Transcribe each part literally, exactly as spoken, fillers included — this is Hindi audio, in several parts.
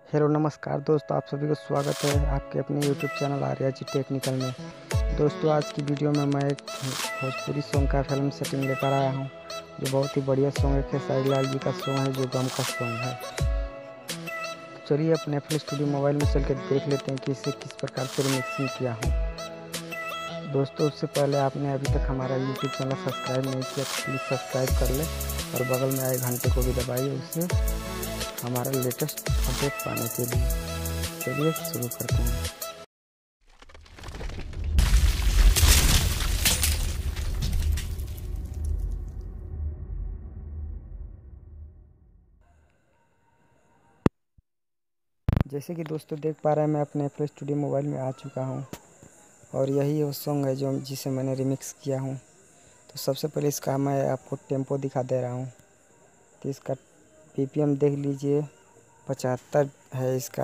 हेलो नमस्कार दोस्तों, आप सभी को स्वागत है आपके अपने YouTube channel Arya ji technical में। दोस्तों आज की वीडियो में मैं एक भोजपुरी सॉन्ग का फिल्म सेटिंग लेकर आया हूं, जो बहुत ही बढ़िया सॉन्ग है। खेसारी लाल जी का सॉन्ग है, जो गम का सॉन्ग है। चलिए अपने एफ एल स्टूडियो मोबाइल में चल के देख लेते हैं कि इसे किस प्रकार से रिमिक्सिंग किया हूँ। दोस्तों उससे पहले आपने अभी तक हमारा यूट्यूब चैनल सब्सक्राइब नहीं किया तो प्लीज़ सब्सक्राइब कर ले और बगल में आए घंटे को भी दबाइए, उससे हमारा लेटेस्ट अपडेट पाने के लिए। चलिए शुरू करते हैं। जैसे कि दोस्तों देख पा रहे हैं, मैं अपने एफ एल स्टूडियो मोबाइल में आ चुका हूं और यही वो सॉन्ग है जो जिसे मैंने रिमिक्स किया हूं। तो सबसे पहले इसका मैं आपको टेम्पो दिखा दे रहा हूं। तो इसका बी पी एम देख लीजिए, पचहत्तर है इसका।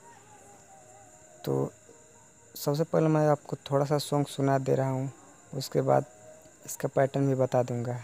तो सबसे पहले मैं आपको थोड़ा सा सॉन्ग सुना दे रहा हूँ, उसके बाद इसका पैटर्न भी बता दूँगा।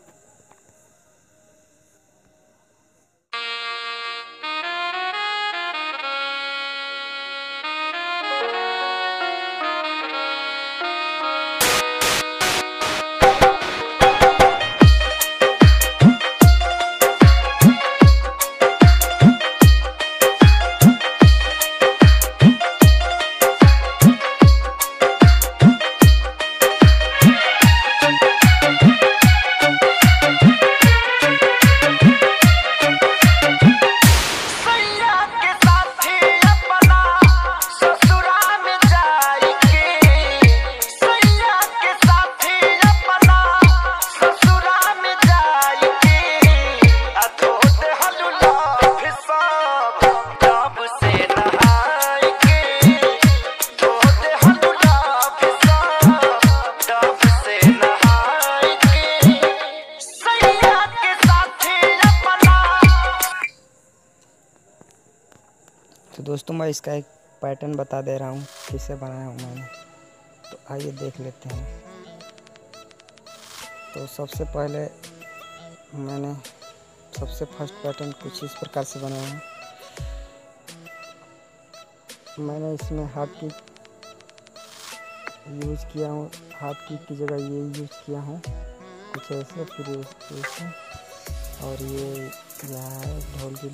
तो दोस्तों मैं इसका एक पैटर्न बता दे रहा हूँ किसे बनाया हूँ मैंने। तो आइए देख लेते हैं। तो सबसे पहले मैंने सबसे फर्स्ट पैटर्न कुछ इस प्रकार से बनाया है। मैंने इसमें हाथ की यूज किया हूँ, हाथ की की जगह ये यूज किया हूँ, कुछ ऐसे, फिर ऐसे, और ये यहाँ है ढोल की।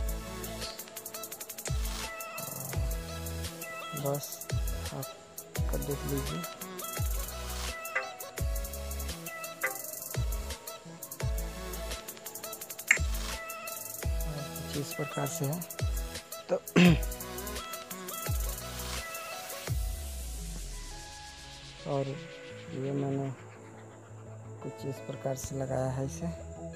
बस आप कर देख लीजिए। कुछ इस प्रकार से है। तो और ये मैंने कुछ इस प्रकार से लगाया है इसे।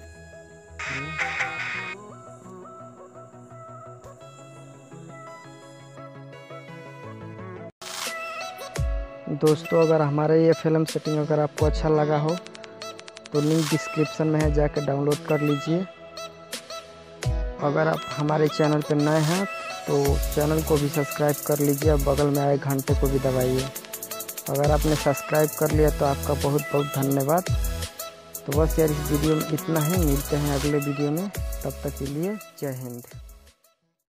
दोस्तों अगर हमारा ये फिल्म सेटिंग अगर आपको अच्छा लगा हो तो लिंक डिस्क्रिप्शन में है, जाकर डाउनलोड कर लीजिए। अगर आप हमारे चैनल पर नए हैं तो चैनल को भी सब्सक्राइब कर लीजिए और बगल में आए घंटे को भी दबाइए। अगर आपने सब्सक्राइब कर लिया तो आपका बहुत बहुत धन्यवाद। तो बस यार इस वीडियो में इतना ही, मिलते हैं अगले वीडियो में, तब तक के लिए जय हिंद।